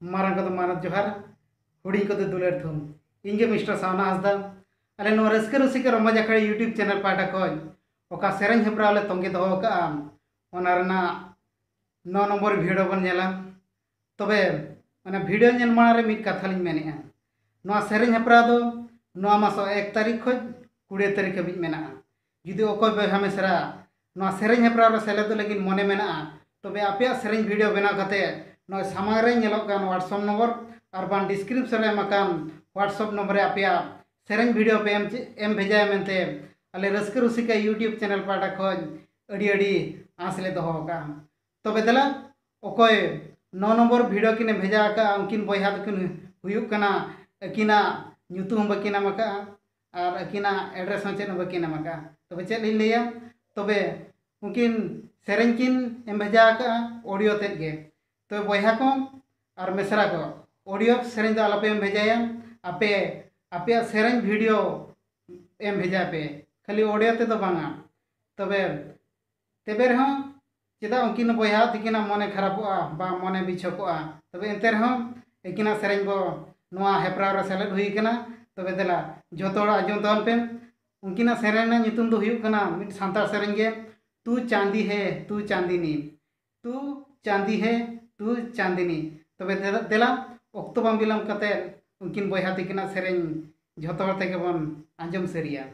मारंग को मानत जोहार हुडी को दुलर थुम इंगे मिस्टर सावना हसदा अले नो रस्के रसिके रमज अखड़े यूट्यूब चैनल पाटा खज ओका सेरें हेप्राव ले तोंगे दहो का ओना रना 9 नंबर वीडियो बन नेला तबे माने वीडियो नेल मारे मिट कथा लिन मेनेआ नो सेरें हेप्राव दो नो मासो 1 तारीख खज 20 तारीख हबी मेना जुदी ओको बहा मेसरा नो सेरें हेप्राव सेलेद लगिन मने मेना तबे आपे सेरें वीडियो बना कते नो सामारे नेलोक कान व्हाट्सएप नंबर और बान डिस्क्रिप्शन रे मकान व्हाट्सएप नंबर पे सेरें वीडियो पे एम भेजा मेनते अले रस्के रसिका यूट्यूब चैनल पाटा खज अड़ी अड़ी आसले दहो का तबे दला ओकोय 9 नंबर वीडियो किने भेजा का उनकिन बयहा दकिन हुयुक कना अकिना ᱧᱩᱛᱩᱢ बकिना मका और अकिना एड्रेस चेन बकिना मका तबे चेक लिन लिया तबे उनकिन सेरें किन एम भेजा का ऑडियो तेज गे तो बयहा को और मेसरा को ऑडियो सेरें दो आलपे एम भेजाया आपे आपे सेरें वीडियो एम भेजा पे खाली ऑडियो ते तो बांगा तबे तेबे रह चेदा उनकिन बयहा तिकिना मने खराबोआ बा मने बिछोकोआ तबे एंते रह एकिना सेरें बो नोआ हेप्राव रे सेलेद हुई कना तबे देला जोतोड़ा आजम तोन पे उनकिना सेरें ना ᱧᱩᱛᱩᱢ दो हुयुक कना मिट सांतार सेरें गे तू चांदी है तू चांदनी तू चांदी है तू चांदनी तबे देला ओक्तो बाम बिलम कते उनकिन बयहा तिकिना सेरें झोतो हर तेगे बन आंजम सेरिया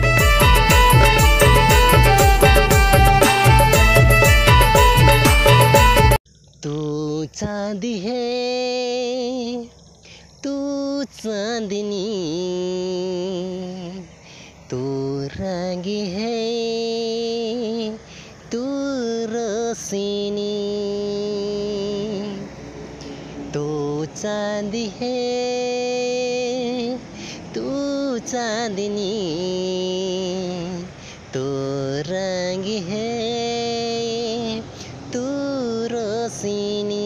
तू चांदी है तू चांदनी तू रंगी है तू रोशनी तू चांदी है तू चांदनी तू रंगी है तू रोशनी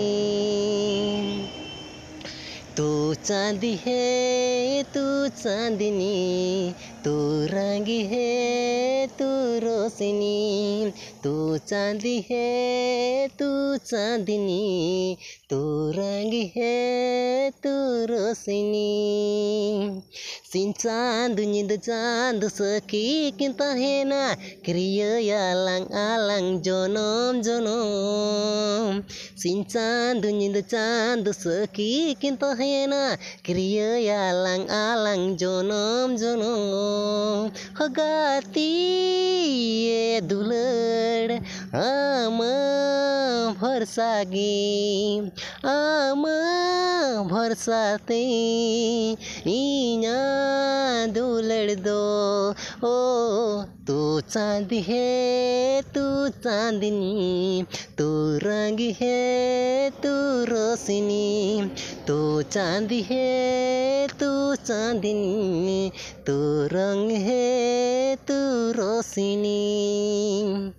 तू चांदी है तू चांदनी तू रंगी है तू रोशनी तू चांदी है तू चांदनी तू रंगी है तू रोशनी सिन चांद नींद चांद सखी किंता है ना क्रिया आlang alang jonom jonom सिन चांद नींद चांद सखी किंता है ना क्रिया आlang alang jonom jonom हगाती ये दुलड़ आमा भरसागी आमा भरसाते इना दुलड़ दो ओ तू चांदी है तू चांदनी तू रंगी है तू रोशनी तू चांदी है तू चांदनी तू रंग है तू रोशनी।